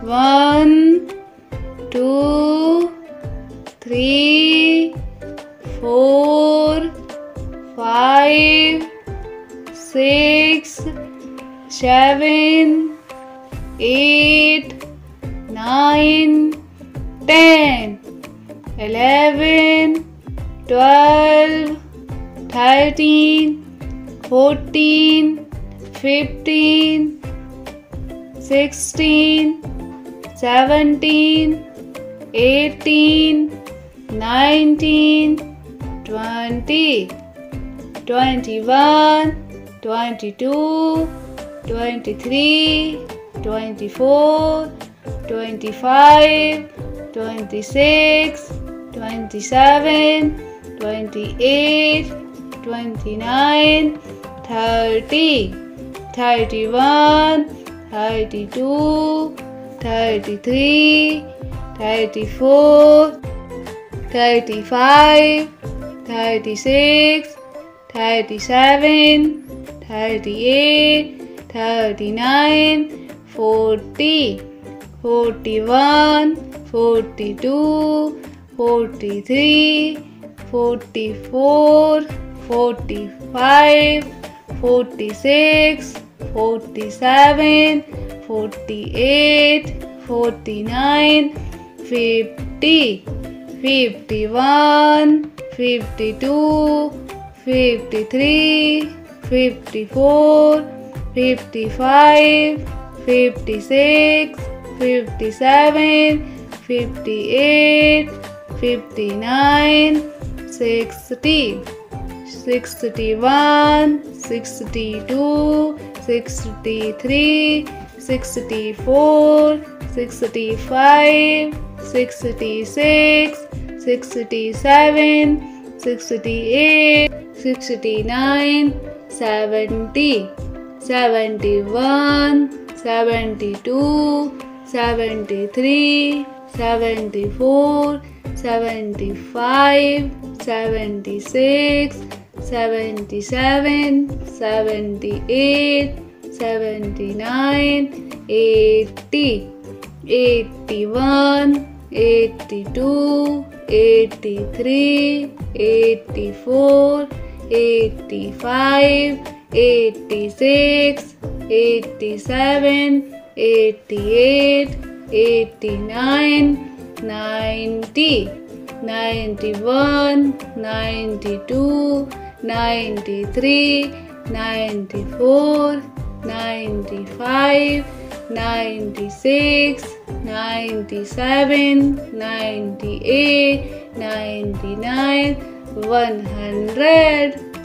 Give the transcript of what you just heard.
1, 2, 3, 4, 5, 6, 7, 8, 9, 10, 11, 12, 13, 14, 15, 16, 17, 18, 19, 20, 21, 22, 23, 24, 25, 26, 27, 28, 29, 30, 31, 32, 33, 34, 35, 36, 37, 38, 39, 40, 41, 42, 43, 44, 45, 46, 47, 48, 49, 50, 51, 52, 53, 54, 55, 56, 57, 58, 59, 60, 61, 62, 63, 64, 65, 66, 67, 68, 69, 70, 71, 72, 73, 74, 75, 76, 77, 78, 79, 80, 81, 82, 83, 84, 85, 86, 87, 88, 89, 90, 91, 92, 93, 94, 95, 96, 97, 98, 99, 100.